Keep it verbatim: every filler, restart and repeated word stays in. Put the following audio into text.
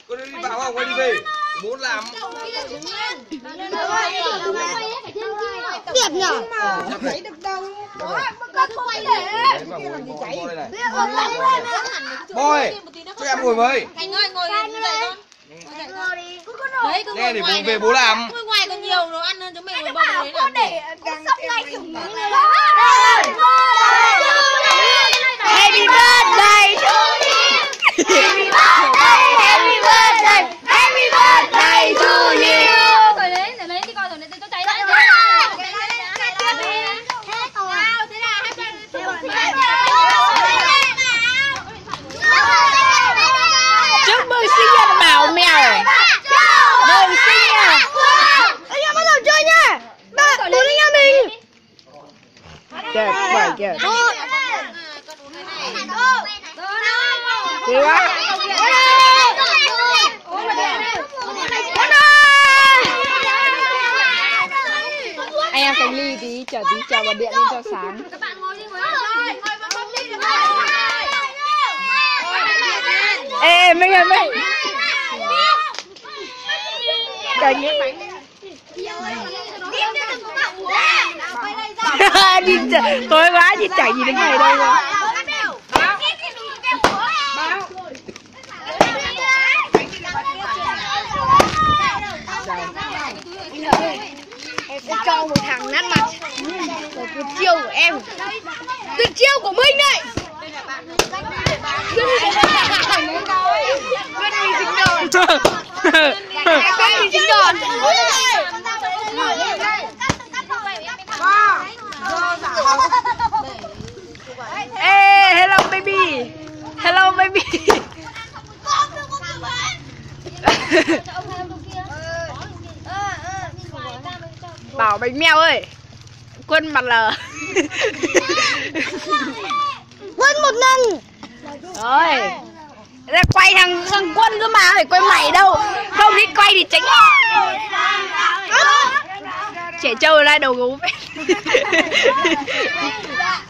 Con đi vào không? Quay đi về. Muốn làm. Đẹp nhở? Không thấy được đâu. Boy, cho em ngồi với. Thành ơi, ngồi dậy con. Đấy, cứ nghe để bố về bố làm. Ngồi ngoài còn nhiều đồ ăn hơn chúng mình ngồi bông đấy làm. Happy birthday to you. Happy birthday, happy birthday, happy birthday to you. Rồi đấy, để lấy đi coi rồi để tôi cháy lại. Chúc mừng sinh nhật Bảo Mèo. Mừng sinh nhật. Anh em bắt đầu chơi nha. Ba, bốn anh em mình. Chơi, bảy kìa. Được á. Anh em cánh ly tí, chờ tí, chờ vào điện lên cho sáng. Các bạn ngồi đi, ngồi đi. Ê, Minh ơi, Minh. Cánh đi chảy, tối quá thì chảy gì đến ngày đây rồi. Em sẽ cho một thằng nát mặt. Một tuyệt chiêu của em. Tuyệt chiêu của Minh đây. Quyết định dính đòn. Quyết định dính đòn. Ê, hello baby. Hello baby. Bảo bánh mèo ơi. Quân mặt lờ. Quân một lần. Rồi. Ra quay thằng thằng Quân cơ mà, phải quay mày đâu. Không đi quay thì tránh. Trẻ trâu ở đây đầu gấu.